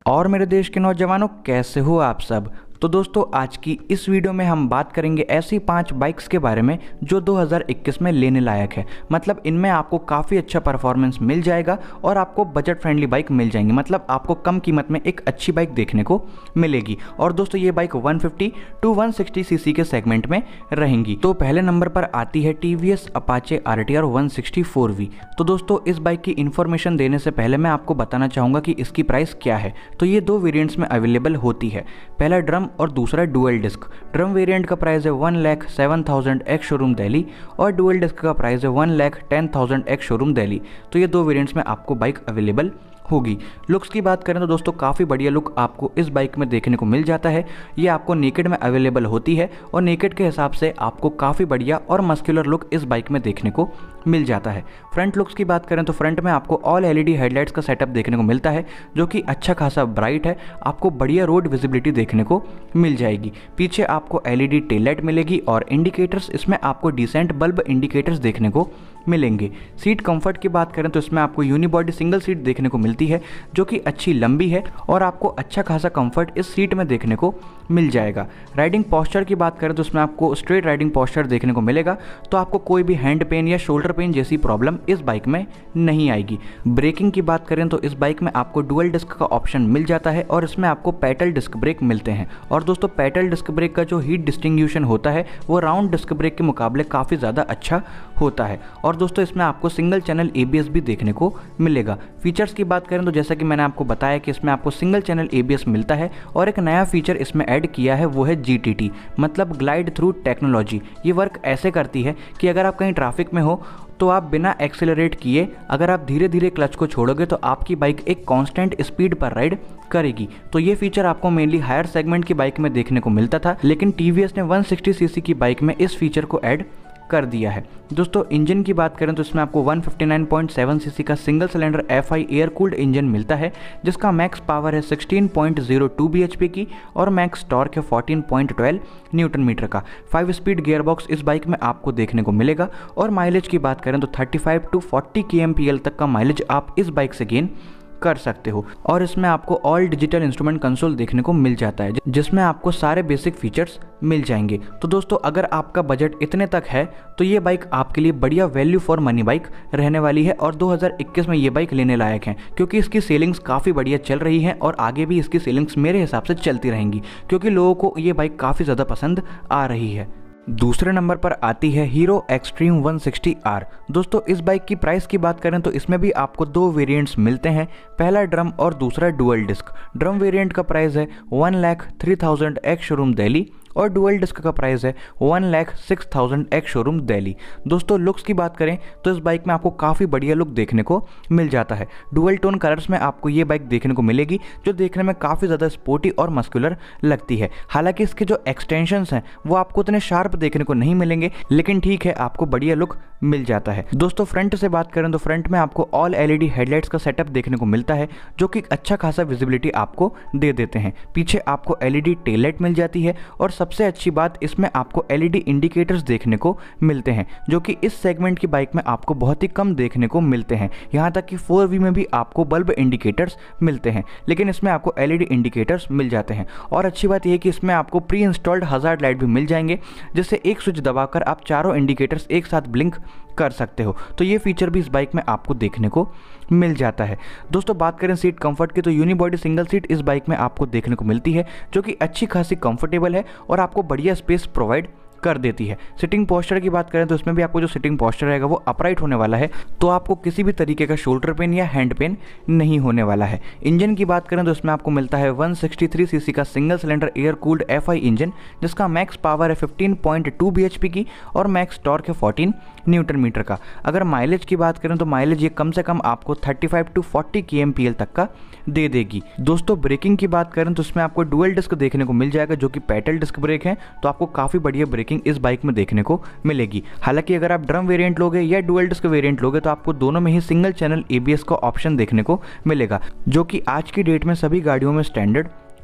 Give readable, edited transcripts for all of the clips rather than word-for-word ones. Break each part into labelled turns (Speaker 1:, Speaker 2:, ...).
Speaker 1: और मेरे देश के नौजवानों, कैसे हो आप सब। तो दोस्तों, आज की इस वीडियो में हम बात करेंगे ऐसी 5 बाइक्स के बारे में जो 2021 में लेने लायक है। मतलब इनमें आपको काफ़ी अच्छा परफॉर्मेंस मिल जाएगा और आपको बजट फ्रेंडली बाइक मिल जाएंगी। मतलब आपको कम कीमत में एक अच्छी बाइक देखने को मिलेगी। और दोस्तों, ये बाइक 150 to 160 सीसी के सेगमेंट में रहेंगी। तो पहले नंबर पर आती है TVS Apache RTR 164V। तो दोस्तों, इस बाइक की इन्फॉर्मेशन देने से पहले मैं आपको बताना चाहूँगा कि इसकी प्राइस क्या है। तो ये 2 वेरिएंट्स में अवेलेबल होती है, पहला ड्रम और दूसरा डुअल डिस्क। ड्रम वेरिएंट का प्राइस है 1,07,000 एक्स शोरूम दिल्ली और डुअल डिस्क का प्राइस है 1,10,000 एक्स शोरूम दिल्ली। तो ये 2 वेरिएंट्स में आपको बाइक अवेलेबल होगी। लुक्स की बात करें तो दोस्तों, काफ़ी बढ़िया लुक आपको इस बाइक में देखने को मिल जाता है। ये आपको नेकेड में अवेलेबल होती है और नेकेड के हिसाब से आपको काफ़ी बढ़िया और मस्कुलर लुक इस बाइक में देखने को मिल जाता है। फ्रंट लुक्स की बात करें तो फ्रंट में आपको ऑल LED हेडलाइट्स का सेटअप देखने को मिलता है, जो कि अच्छा खासा ब्राइट है। आपको बढ़िया रोड विजिबिलिटी देखने को मिल जाएगी। पीछे आपको LED टेल लाइट मिलेगी और इंडिकेटर्स, इसमें आपको डिसेंट बल्ब इंडिकेटर्स देखने को मिलेंगे। सीट कंफर्ट की बात करें तो इसमें आपको यूनिबॉडी सिंगल सीट देखने को मिलती है, जो कि अच्छी लंबी है और आपको अच्छा खासा कंफर्ट इस सीट में देखने को मिल जाएगा। राइडिंग पोस्चर की बात करें तो इसमें आपको स्ट्रेट राइडिंग पोस्चर देखने को मिलेगा, तो आपको कोई भी हैंड पेन या शोल्डर पेन जैसी प्रॉब्लम इस बाइक में नहीं आएगी। ब्रेकिंग की बात करें तो इस बाइक में आपको डुअल डिस्क का ऑप्शन मिल जाता है और इसमें आपको पैडल डिस्क ब्रेक मिलते हैं। और दोस्तों, पैडल डिस्क ब्रेक का जो हीट डिस्टिंग्यूशन होता है वो राउंड डिस्क ब्रेक के मुकाबले काफ़ी ज़्यादा अच्छा होता है। और दोस्तों, इसमें आपको सिंगल चैनल ABS भी देखने को मिलेगा। फीचर्स की बात करें तो जैसा कि मैंने आपको बताया कि इसमें आपको सिंगल चैनल ABS मिलता है और एक नया फीचर इसमें ऐड किया है, वो है GTT, मतलब ग्लाइड थ्रू टेक्नोलॉजी। ये वर्क ऐसे करती है कि अगर आप कहीं ट्रैफिक में हो तो आप बिना एक्सेलरेट किए अगर आप धीरे धीरे क्लच को छोड़ोगे तो आपकी बाइक एक कांस्टेंट स्पीड पर राइड करेगी। तो ये फीचर आपको मेनली हायर सेगमेंट की बाइक में देखने को मिलता था, लेकिन TVS ने 160 सीसी की बाइक में इस फीचर को ऐड कर दिया है। दोस्तों, इंजन की बात करें तो इसमें आपको 159.7 सीसी का single cylinder FI air cooled engine मिलता है, जिसका मैक्स पावर है 16.02 bhp की और मैक्स टॉर्क है 14.12 न्यूटन मीटर का। 5 स्पीड गियरबॉक्स इस बाइक में आपको देखने को मिलेगा। और माइलेज की बात करें तो 35 to 40 kmpl तक का माइलेज आप इस बाइक से गेन कर सकते हो। और इसमें आपको ऑल डिजिटल इंस्ट्रूमेंट कंसोल देखने को मिल जाता है, जिसमें आपको सारे बेसिक फीचर्स मिल जाएंगे। तो दोस्तों, अगर आपका बजट इतने तक है तो ये बाइक आपके लिए बढ़िया वैल्यू फॉर मनी बाइक रहने वाली है और 2021 में ये बाइक लेने लायक है, क्योंकि इसकी सेलिंग्स काफ़ी बढ़िया चल रही हैं और आगे भी इसकी सेलिंग्स मेरे हिसाब से चलती रहेंगी, क्योंकि लोगों को ये बाइक काफ़ी ज़्यादा पसंद आ रही है। दूसरे नंबर पर आती है हीरो एक्सट्रीम 160R। दोस्तों, इस बाइक की प्राइस की बात करें तो इसमें भी आपको 2 वेरिएंट्स मिलते हैं, पहला ड्रम और दूसरा डुअल डिस्क। ड्रम वेरिएंट का प्राइस है 1,03,000 एक्स शोरूम दिल्ली और डुअल डिस्क का प्राइस है 1,06,000 एक्स शोरूम दिल्ली। दोस्तों, लुक्स की बात करें तो इस बाइक में आपको काफ़ी बढ़िया लुक देखने को मिल जाता है। डुअल टोन कलर्स में आपको ये बाइक देखने को मिलेगी, जो देखने में काफ़ी ज़्यादा स्पोर्टी और मस्कुलर लगती है। हालांकि इसके जो एक्सटेंशंस हैं वो आपको उतने शार्प देखने को नहीं मिलेंगे, लेकिन ठीक है, आपको बढ़िया लुक मिल जाता है। दोस्तों, फ्रंट से बात करें तो फ्रंट में आपको ऑल LED हेडलाइट्स का सेटअप देखने को मिलता है, जो कि अच्छा खासा विजिबिलिटी आपको दे देते हैं। पीछे आपको LED टेल लाइट मिल जाती है और सबसे अच्छी बात, इसमें आपको LED इंडिकेटर्स देखने को मिलते हैं, जो कि इस सेगमेंट की बाइक में आपको बहुत ही कम देखने को मिलते हैं। यहाँ तक कि 4V में भी आपको बल्ब इंडिकेटर्स मिलते हैं, लेकिन इसमें आपको LED इंडिकेटर्स मिल जाते हैं। और अच्छी बात यह है कि इसमें आपको प्री इंस्टॉल्ड हजार्ड लाइट भी मिल जाएंगे, जिससे एक स्विच दबाकर आप चारों इंडिकेटर्स एक साथ ब्लिंक कर सकते हो। तो ये फीचर भी इस बाइक में आपको देखने को मिल जाता है। दोस्तों, बात करें सीट कंफर्ट की तो यूनिबॉडी सिंगल सीट इस बाइक में आपको देखने को मिलती है, जो कि अच्छी खासी कंफर्टेबल है और आपको बढ़िया स्पेस प्रोवाइड कर देती है। सिटिंग पोस्चर की बात करें तो इसमें भी आपको जो सिटिंग पोस्चर रहेगा वो अपराइट होने वाला है, तो आपको किसी भी तरीके का शोल्डर पेन या हैंड पेन नहीं होने वाला है। इंजन की बात करें तो इसमें आपको मिलता है 163 सीसी का single cylinder air cooled FI engine, जिसका मैक्स पावर है 15.2 bhp की और मैक्स टॉर्क है 14 न्यूटन मीटर का। अगर माइलेज की बात करें तो माइलेज ये कम से कम आपको 35 to 40 kmpl तक का दे देगी। दोस्तों, ब्रेकिंग की बात करें तो इसमें आपको डुअल डिस्क देखने को मिल जाएगा, जो कि पैडल डिस्क ब्रेक है, तो आपको काफ़ी बढ़िया ब्रेकिंग इस बाइक में देखने को मिलेगी। हालांकि अगर आप ड्रम वेरिएंट लोगे या डुअल डिस्क वेरिएंट लोगे तो आपको दोनों में ही सिंगल चैनल ABS का ऑप्शन देखने को मिलेगा, जो कि आज की डेट में सभी गाड़ियों में स्टैंडर्ड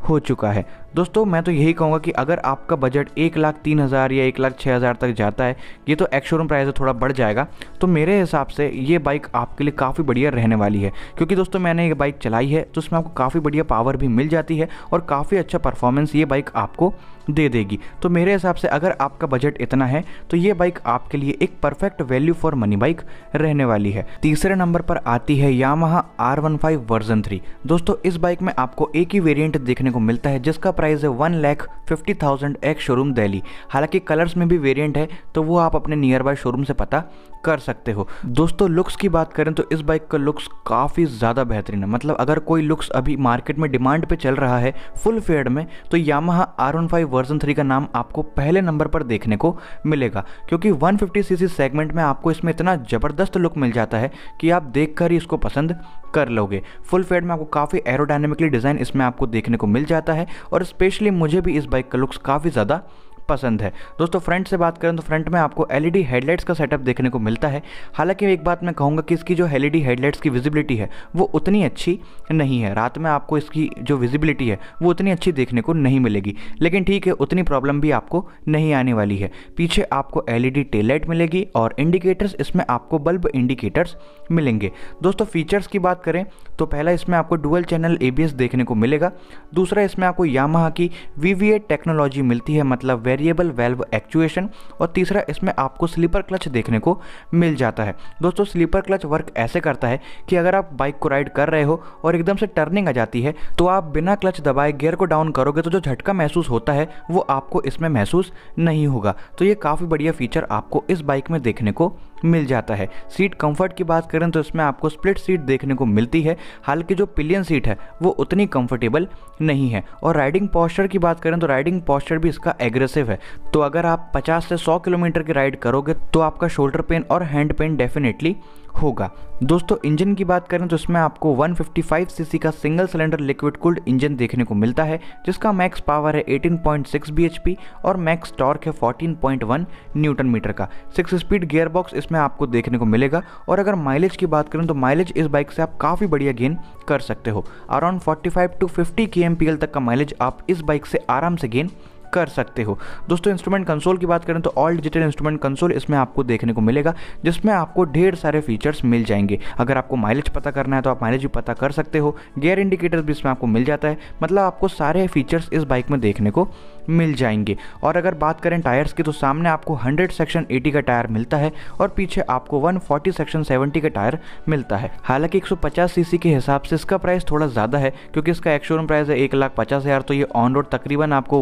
Speaker 1: हो चुका है। दोस्तों मैं तो यही कहूँगा कि अगर आपका बजट 1,03,000 या 1,06,000 तक जाता है, ये तो एक्स शोरूम प्राइस थोड़ा बढ़ जाएगा, तो मेरे हिसाब से ये बाइक आपके लिए काफ़ी बढ़िया रहने वाली है। क्योंकि दोस्तों मैंने ये बाइक चलाई है तो उसमें आपको काफ़ी बढ़िया पावर भी मिल जाती है और काफ़ी अच्छा परफॉर्मेंस ये बाइक आपको दे देगी। तो मेरे हिसाब से अगर आपका बजट इतना है तो ये बाइक आपके लिए एक perfect value for money bike रहने वाली है। तीसरे नंबर पर आती है यामाहा R15 वर्जन 3। दोस्तों इस बाइक में आपको एक ही वेरिएंट देखने को मिलता है जिसका प्राइस है 1,50,000 एक्स शोरूम दिल्ली। हालांकि कलर्स में भी वेरिएंट है तो वो आप अपने नियर बाय शोरूम से पता कर सकते हो। दोस्तों लुक्स की बात करें तो इस बाइक का लुक्स काफ़ी ज़्यादा बेहतरीन है। मतलब अगर कोई लुक्स अभी मार्केट में डिमांड पे चल रहा है फुल फेड में, तो यामाहा R15 वर्जन 3 का नाम आपको पहले नंबर पर देखने को मिलेगा। क्योंकि 150cc सेगमेंट में आपको इसमें इतना ज़बरदस्त लुक मिल जाता है कि आप देखकर ही इसको पसंद कर लोगे। फुल फेड में आपको काफ़ी एरोडायनेमिकली डिज़ाइन इसमें आपको देखने को मिल जाता है और स्पेशली मुझे भी इस बाइक का लुक्स काफ़ी ज़्यादा पसंद है। दोस्तों फ्रंट से बात करें तो फ्रंट में आपको एलईडी हेडलाइट्स का सेटअप देखने को मिलता है। हालांकि एक बात मैं कहूँगा कि इसकी जो एलईडी हेडलाइट्स की विजिबिलिटी है वो उतनी अच्छी नहीं है। रात में आपको इसकी जो विजिबिलिटी है वो उतनी अच्छी देखने को नहीं मिलेगी, लेकिन ठीक है उतनी प्रॉब्लम भी आपको नहीं आने वाली है। पीछे आपको एलईडी टेल लाइट मिलेगी और इंडिकेटर्स इसमें आपको बल्ब इंडिकेटर्स मिलेंगे। दोस्तों फीचर्स की बात करें तो पहला इसमें आपको डुअल चैनल ABS देखने को मिलेगा। दूसरा इसमें आपको यामाहा की VVA टेक्नोलॉजी मिलती है, मतलब वेरिएबल वेल्व एक्चुएशन। और तीसरा इसमें आपको स्लीपर क्लच देखने को मिल जाता है। दोस्तों स्लीपर क्लच वर्क ऐसे करता है कि अगर आप बाइक को राइड कर रहे हो और एकदम से टर्निंग आ जाती है तो आप बिना क्लच दबाए गियर को डाउन करोगे तो जो झटका महसूस होता है वो आपको इसमें महसूस नहीं होगा। तो ये काफ़ी बढ़िया फीचर आपको इस बाइक में देखने को मिल जाता है। सीट कंफर्ट की बात करें तो इसमें आपको स्प्लिट सीट देखने को मिलती है। हालांकि जो पिलियन सीट है वो उतनी कंफर्टेबल नहीं है। और राइडिंग पोस्चर की बात करें तो राइडिंग पोस्चर भी इसका एग्रेसिव है। तो अगर आप 50 से 100 किलोमीटर की राइड करोगे तो आपका शोल्डर पेन और हैंड पेन डेफिनेटली होगा। दोस्तों इंजन की बात करें तो इसमें आपको 155cc का single cylinder liquid cooled engine देखने को मिलता है, जिसका मैक्स पावर है 18.6 bhp और मैक्स टॉर्क है 14.1 न्यूटन मीटर का। 6 स्पीड गियर बॉक्स इसमें आपको देखने को मिलेगा। और अगर माइलेज की बात करें तो माइलेज इस बाइक से आप काफ़ी बढ़िया गेन कर सकते हो। अराउंड 45 to 50 kmpl तक का माइलेज आप इस बाइक से आराम से गेन कर सकते हो। दोस्तों इंस्ट्रूमेंट कंसोल की बात करें तो ऑल डिजिटल इंस्ट्रूमेंट कंसोल इसमें आपको देखने को मिलेगा, जिसमें आपको ढेर सारे फीचर्स मिल जाएंगे। अगर आपको माइलेज पता करना है तो आप माइलेज भी पता कर सकते हो। गियर इंडिकेटर्स भी इसमें आपको मिल जाता है। मतलब आपको सारे फीचर्स इस बाइक में देखने को मिल जाएंगे। और अगर बात करें टायर्स की तो सामने आपको 100 सेक्शन 80 का टायर मिलता है और पीछे आपको 140 सेक्शन 70 का टायर मिलता है। हालांकि 150cc के हिसाब से इसका प्राइस थोड़ा ज़्यादा है, क्योंकि इसका एक्स शोरूम प्राइस है 1,50,000, तो ये ऑन रोड तकरीबन आपको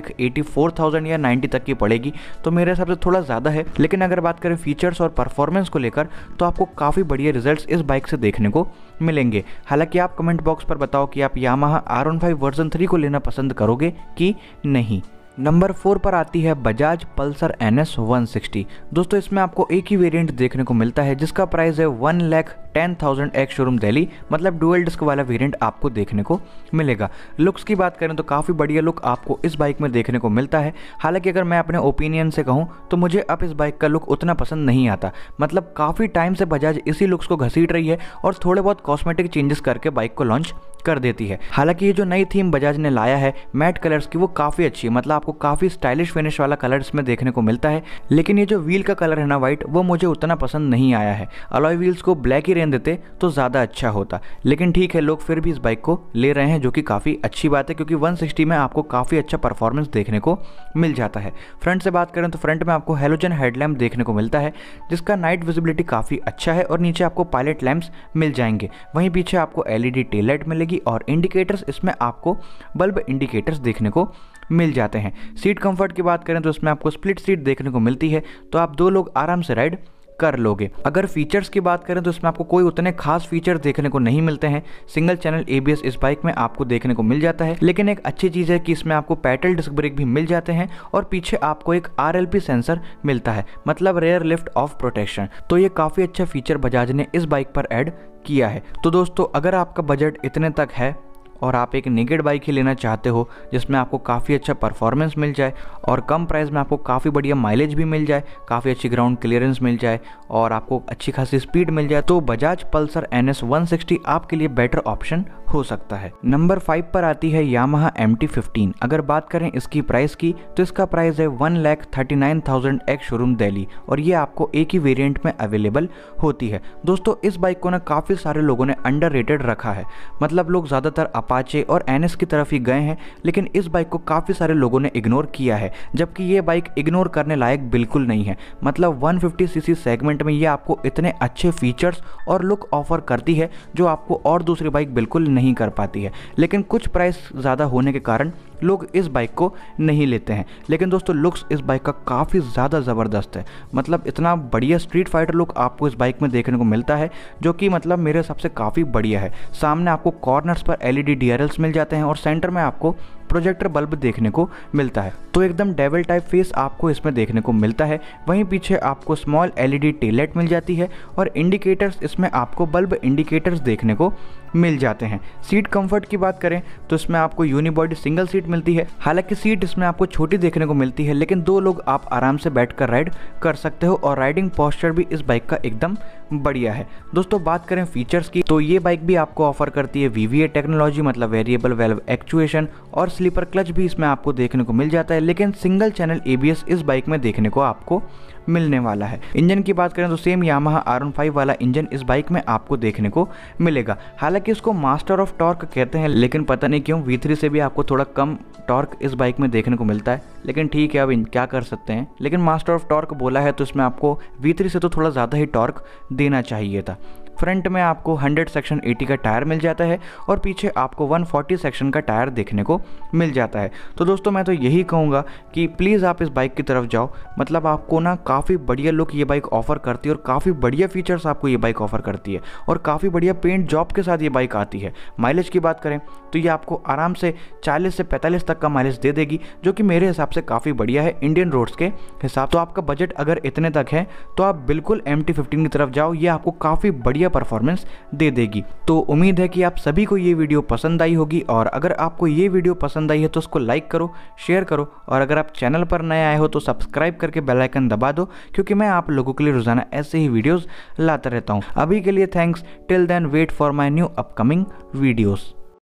Speaker 1: 1,84,000 या 90 तक की पड़ेगी। तो मेरे हिसाब से थोड़ा ज़्यादा है। लेकिन अगर बात करें फीचर्स और परफॉर्मेंस को लेकर तो आपको काफ़ी बढ़िया रिजल्ट्स इस बाइक से देखने को मिलेंगे। हालांकि आप कमेंट बॉक्स पर बताओ कि आप यामाहा R15 वर्जन 3 को लेना पसंद करोगे कि नहीं। नंबर 4 पर आती है बजाज पल्सर NS 160। दोस्तों इसमें आपको एक ही वेरिएंट देखने को मिलता है जिसका प्राइस है 1,10,000 एक्स शोरूम दिल्ली। मतलब डुअल डिस्क वाला वेरिएंट आपको देखने को मिलेगा। लुक्स की बात करें तो काफ़ी बढ़िया लुक आपको इस बाइक में देखने को मिलता है। हालांकि अगर मैं अपने ओपिनियन से कहूँ तो मुझे अब इस बाइक का लुक उतना पसंद नहीं आता। मतलब काफ़ी टाइम से बजाज इसी लुक्स को घसीट रही है और थोड़े बहुत कॉस्मेटिक चेंजेस करके बाइक को लॉन्च कर देती है। हालांकि ये जो नई थीम बजाज ने लाया है मैट कलर्स की वो काफ़ी अच्छी है। मतलब आपको काफ़ी स्टाइलिश फिनिश वाला कलर इसमें देखने को मिलता है। लेकिन ये जो व्हील का कलर है ना वाइट, वो मुझे उतना पसंद नहीं आया है। अलॉय व्हील्स को ब्लैक ही रहने देते तो ज़्यादा अच्छा होता। लेकिन ठीक है, लोग फिर भी इस बाइक को ले रहे हैं, जो कि काफ़ी अच्छी बात है, क्योंकि 160 में आपको काफ़ी अच्छा परफॉर्मेंस देखने को मिल जाता है। फ्रंट से बात करें तो फ्रंट में आपको हेलोजन हेडलैम्प देखने को मिलता है, जिसका नाइट विजिबिलिटी काफ़ी अच्छा है और नीचे आपको पायलट लैंप्स मिल जाएंगे। वहीं पीछे आपको LED टेल लाइट मिलेगी और इंडिकेटर्स इसमें आपको बल्ब इंडिकेटर्स देखने को मिल जाते हैं। सीट कंफर्ट की बात करें तो इसमें आपको स्प्लिट सीट देखने को मिलती है, तो आप 2 लोग आराम से राइड कर लोगे। अगर फीचर्स की बात करें तो इसमें आपको कोई उतने खास फीचर देखने को नहीं मिलते हैं। सिंगल चैनल ABS इस बाइक में आपको देखने को मिल जाता है, लेकिन एक अच्छी चीज़ है कि इसमें आपको पैडल डिस्क ब्रेक भी मिल जाते हैं और पीछे आपको एक RLP सेंसर मिलता है, मतलब रेयर लिफ्ट ऑफ प्रोटेक्शन। तो ये काफ़ी अच्छा फीचर बजाज ने इस बाइक पर ऐड किया है। तो दोस्तों अगर आपका बजट इतने तक है और आप एक नेकेड बाइक ही लेना चाहते हो जिसमें आपको काफ़ी अच्छा परफॉर्मेंस मिल जाए और कम प्राइस में आपको काफ़ी बढ़िया माइलेज भी मिल जाए, काफ़ी अच्छी ग्राउंड क्लियरेंस मिल जाए और आपको अच्छी खासी स्पीड मिल जाए, तो बजाज पल्सर NS 160 आपके लिए बेटर ऑप्शन हो सकता है। नंबर 5 पर आती है यामाहा MT-15। अगर बात करें इसकी प्राइस की तो इसका प्राइस है 1,39,000 एक्स शोरूम दिल्ली और ये आपको एक ही वेरिएंट में अवेलेबल होती है। दोस्तों इस बाइक को ना काफ़ी सारे लोगों ने अंडररेटेड रखा है, मतलब लोग ज़्यादातर अपाचे और NS की तरफ ही गए हैं, लेकिन इस बाइक को काफ़ी सारे लोगों ने इग्नोर किया है, जबकि ये बाइक इग्नोर करने लायक बिल्कुल नहीं है। मतलब 150cc सेगमेंट में ये आपको इतने अच्छे फीचर्स और लुक ऑफर करती है जो आपको और दूसरी बाइक बिल्कुल नहीं कर पाती है, लेकिन कुछ प्राइस ज़्यादा होने के कारण लोग इस बाइक को नहीं लेते हैं। लेकिन दोस्तों लुक्स इस बाइक का काफ़ी ज़्यादा ज़बरदस्त है, मतलब इतना बढ़िया स्ट्रीट फाइटर लुक आपको इस बाइक में देखने को मिलता है जो कि मतलब मेरे हिसाब से काफ़ी बढ़िया है। सामने आपको कॉर्नर्स पर LED DRLs मिल जाते हैं और सेंटर में आपको प्रोजेक्टर बल्ब देखने को मिलता है, तो एकदम डेविल टाइप फेस आपको इसमें देखने को मिलता है। वहीं पीछे आपको स्मॉल LED टेल लाइट मिल जाती है और इंडिकेटर्स इसमें आपको बल्ब इंडिकेटर्स देखने को मिल जाते हैं। सीट कंफर्ट की बात करें तो इसमें आपको यूनिबॉडी सिंगल सीट मिलती है। हालांकि सीट इसमें आपको छोटी देखने को मिलती है, लेकिन 2 लोग आप आराम से बैठकर राइड कर सकते हो और राइडिंग पोस्चर भी इस बाइक का एकदम बढ़िया है। दोस्तों बात करें फीचर्स की तो ये बाइक भी आपको ऑफर करती है VVA टेक्नोलॉजी, मतलब वेरिएबल वेल्व एक्चुएशन, और स्लीपर क्लच भी इसमें आपको देखने को मिल जाता है, लेकिन सिंगल चैनल ABS इस बाइक में देखने को आपको मिलने वाला है। इंजन की बात करें तो सेम यामाहा R15 वाला इंजन इस बाइक में आपको देखने को मिलेगा। हालांकि इसको मास्टर ऑफ टॉर्क कहते हैं, लेकिन पता नहीं क्यों V3 से भी आपको थोड़ा कम टॉर्क इस बाइक में देखने को मिलता है, लेकिन ठीक है अब क्या कर सकते हैं। लेकिन मास्टर ऑफ टॉर्क बोला है तो इसमें आपको V3 से तो थोड़ा ज़्यादा ही टॉर्क देना चाहिए था। फ्रंट में आपको 100 सेक्शन 80 का टायर मिल जाता है और पीछे आपको 140 सेक्शन का टायर देखने को मिल जाता है। तो दोस्तों मैं तो यही कहूँगा कि प्लीज़ आप इस बाइक की तरफ जाओ, मतलब आपको ना काफ़ी बढ़िया लुक ये बाइक ऑफर करती है और काफ़ी बढ़िया फीचर्स आपको ये बाइक ऑफर करती है और काफ़ी बढ़िया पेंट जॉब के साथ ये बाइक आती है। माइलेज की बात करें तो ये आपको आराम से 40 से 45 तक का माइलेज दे देगी, जो कि मेरे हिसाब से काफ़ी बढ़िया है इंडियन रोड्स के हिसाब। तो आपका बजट अगर इतने तक है तो आप बिल्कुल MT-15 की तरफ जाओ, ये आपको काफ़ी बढ़िया परफॉर्मेंस दे देगी। तो उम्मीद है कि आप सभी को ये वीडियो पसंद आई होगी, और अगर आपको ये वीडियो पसंद आई है तो उसको लाइक करो, शेयर करो, और अगर आप चैनल पर नए आए हो तो सब्सक्राइब करके बेल आइकन दबा दो, क्योंकि मैं आप लोगों के लिए रोजाना ऐसे ही वीडियोस लाता रहता हूँ। अभी के लिए thanks, till then wait for my new upcoming videos.